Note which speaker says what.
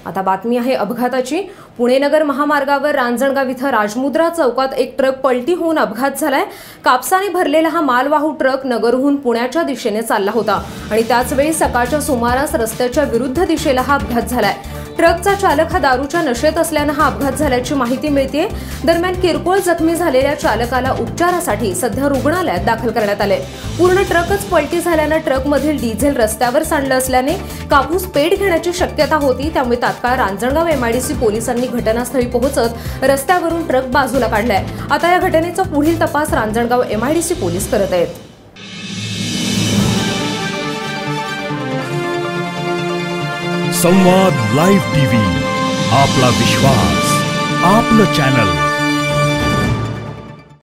Speaker 1: आता बातमी आहे अपघाताची। पुणे नगर महामार्गावर रांजणगाव इथं राजमुद्रा चौकात एक ट्रक पलटी होऊन अपघात झालाय। कापसाने भरलेला हा मालवाहू ट्रक नगरहून पुण्याच्या दिशेने चालला होता आणि त्याच वेळी सकाळच्या सुमारास रस्त्याच्या विरुद्ध दिशेला हा अपघात झालाय। ट्रकचा चालक हा दारूच्या नशेत असल्याने हा अपघात झाल्याची माहिती मिळते। दरम्यान किरकोळ जखमी झालेल्या चालकाला उपचारासाठी सध्या रुग्णालयात दाखल करण्यात आले। पूर्ण ट्रकच पलटी झाल्याने ट्रकमधील डिझेल रस्त्यावर सांडलं असल्याने कापूस पेट घेण्याची शक्यता होती। त्यामुळे तात्काळ रांजणगाव एमआयडीसी पोलिसांनी घटनास्थळी पोहोचत रस्त्यावरून ट्रक बाजूला काढलाय। आता या घटनेचा पुढील तपास रांजणगाव एमआयडीसी पोलीस करत आहेत।
Speaker 2: संवाद लाइव टीवी, आपला विश्वास, आपलं चॅनल।